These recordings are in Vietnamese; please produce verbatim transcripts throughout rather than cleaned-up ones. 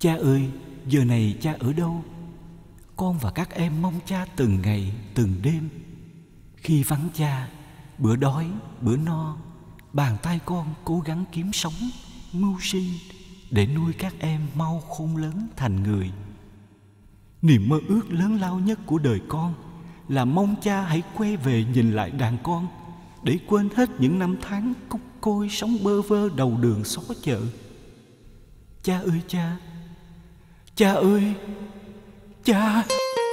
Cha ơi, giờ này cha ở đâu? Con và các em mong cha từng ngày, từng đêm. Khi vắng cha, bữa đói, bữa no, bàn tay con cố gắng kiếm sống, mưu sinh để nuôi các em mau khôn lớn thành người. Niềm mơ ước lớn lao nhất của đời con là mong cha hãy quay về nhìn lại đàn con, để quên hết những năm tháng cúc côi sống bơ vơ đầu đường xó chợ. Cha ơi cha, cha ơi, cha.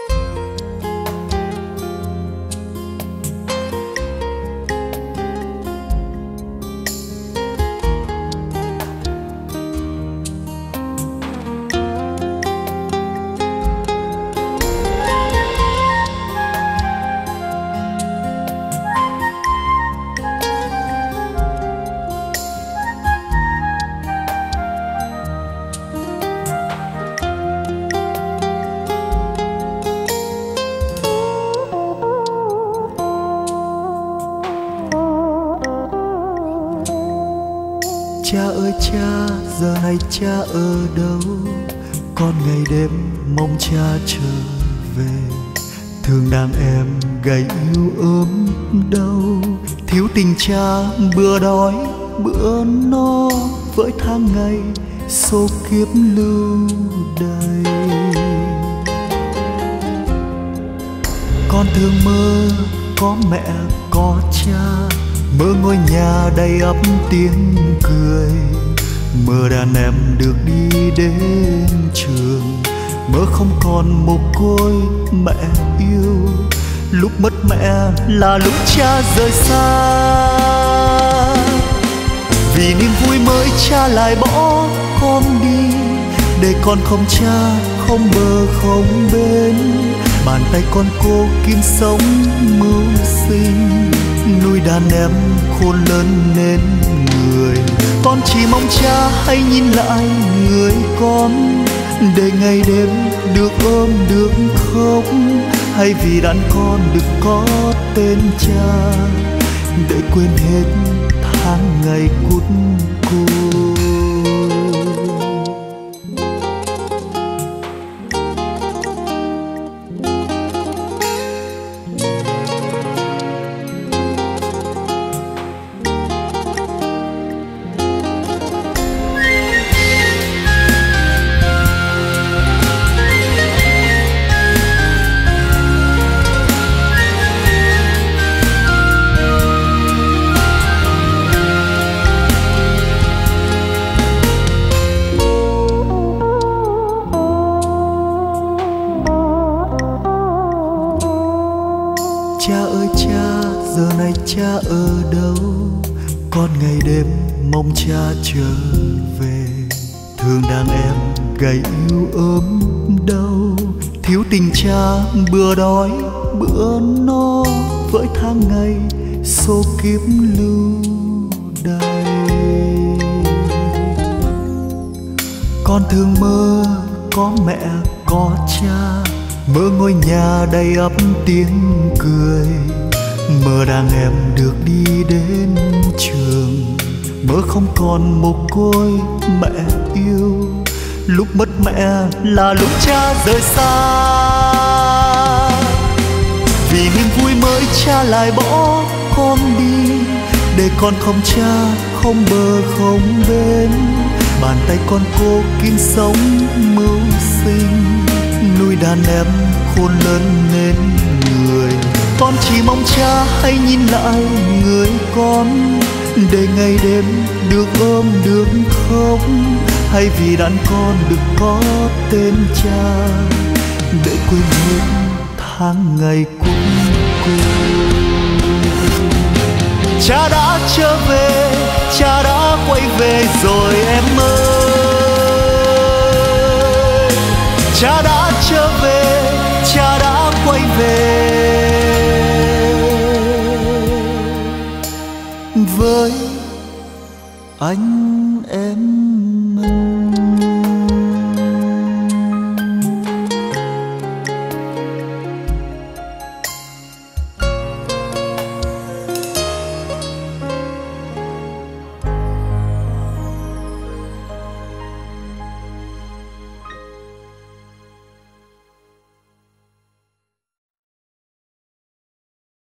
Cha ơi cha, giờ này cha ở đâu? Con ngày đêm mong cha trở về. Thương đàn em gầy yếu ốm đau, thiếu tình cha bữa đói bữa no, với tháng ngày số kiếp lưu đầy. Con thường mơ có mẹ có cha, mơ ngôi nhà đầy ắp tiếng cười, mơ đàn em được đi đến trường, mơ không còn mồ côi mẹ yêu. Lúc mất mẹ là lúc cha rời xa, vì niềm vui mới cha lại bỏ con đi, để con không cha không bờ không bên. Bàn tay con cô kiếm sống mưu sinh, nuôi đàn em khôn lớn nên người. Con chỉ mong cha hãy nhìn lại người con, để ngày đêm được ôm được khóc, hay vì đàn con được có tên cha, để quên hết tháng ngày cút côi. Cha ơi cha, giờ này cha ở đâu? Con ngày đêm mong cha trở về. Thương đàn em gầy yếu ốm đau, thiếu tình cha bữa đói bữa no, với tháng ngày số kiếp lưu đầy. Con thường mơ có mẹ có cha, mơ ngôi nhà đầy ắp tiếng cười, mơ đàn em được đi đến trường, mơ không còn mồ côi mẹ yêu. Lúc mất mẹ là lúc cha rời xa, vì niềm vui mới cha lại bỏ con đi, để con không cha không bờ không bên. Bàn tay con cô kiếm sống mưu sinh, nuôi đàn em khôn lớn nên người. Con chỉ mong cha hãy nhìn lại người con, để ngày đêm được ôm được khóc, hay vì đàn con được có tên cha, để quên hết tháng ngày cút côi. Cha đã trở về, cha đã quay về rồi em ơi. Cha đã trở về, cha đã quay về. Với anh em